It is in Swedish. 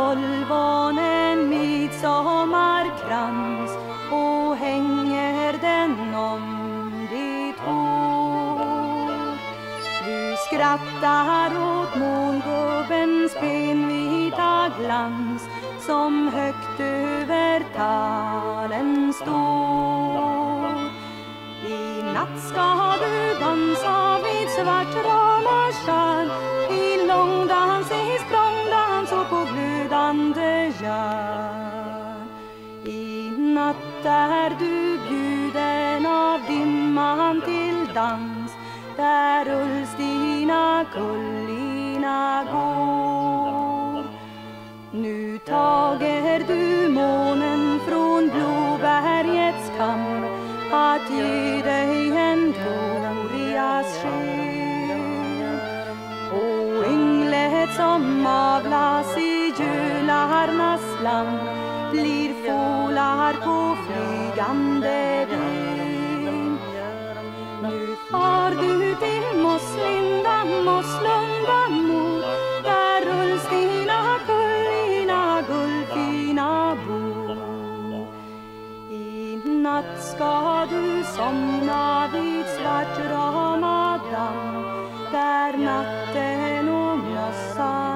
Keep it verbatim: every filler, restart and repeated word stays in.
tolvon en midsommarkrans och hänger den om ditt hår. Du skrattar åt mångubbens benvita glans som högt över talen står. I natt ska du dansa vid Svartrama sjön, i långdans, i språngdans och på glödande järn. I natt är du bjuden av dimman till dans, där Ulstina kullina går. Nu tager du månen från Blåbergets kam att ge dig en glorias sken. Och änglet som avlas i gölarnas land blir fålar på flygande ben. Nu far du till Mosslinda, Mosslunda mor, där Ulstina kullina gullfina bor. I natt ska du somna vid Svartrama damm, där natten och mossan